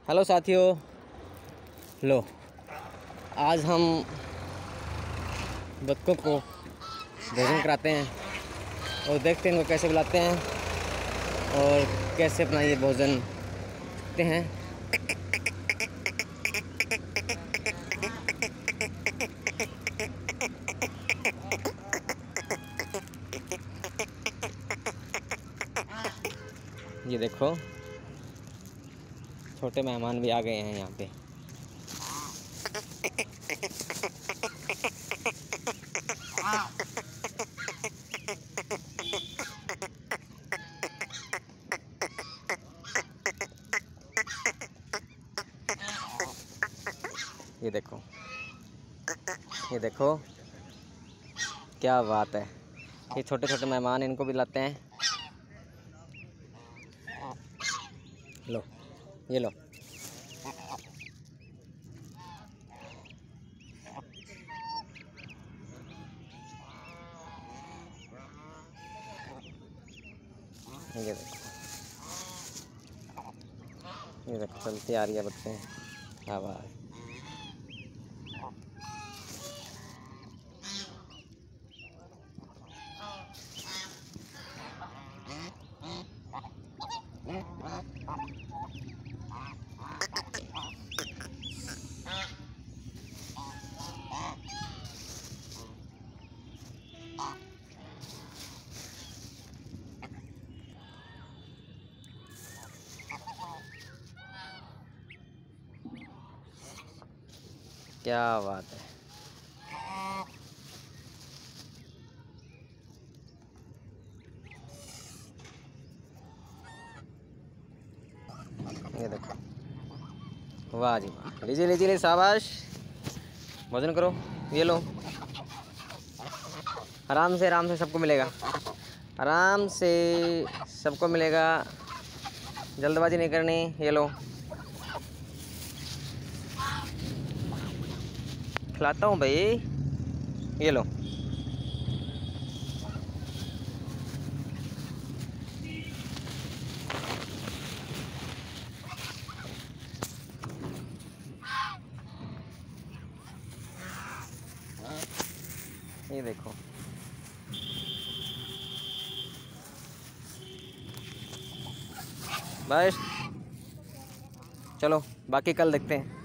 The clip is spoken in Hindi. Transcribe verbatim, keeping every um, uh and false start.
हेलो साथियों, लो आज हम बच्चों को भोजन कराते हैं और देखते हैं इनको कैसे बुलाते हैं और कैसे अपना ये भोजन करते हैं। ये देखो छोटे मेहमान भी आ गए हैं यहाँ पे। ये देखो ये देखो क्या बात है। ये छोटे छोटे मेहमान, इनको भी लाते हैं। लो ये लो। ये देखो ये देखो चलती आ रही है बच्चे। आवाज़ क्या बात है। ये देखो, वाह जी वाह। लीजिए लीजिए लीजिए, शाबाश, भोजन करो। ये लो, आराम से आराम से सबको मिलेगा, आराम से सबको मिलेगा, जल्दबाजी नहीं करनी। ये लो, खिलाता हूँ भाई। ये लो, ये देखो। बस चलो, बाकी कल देखते हैं।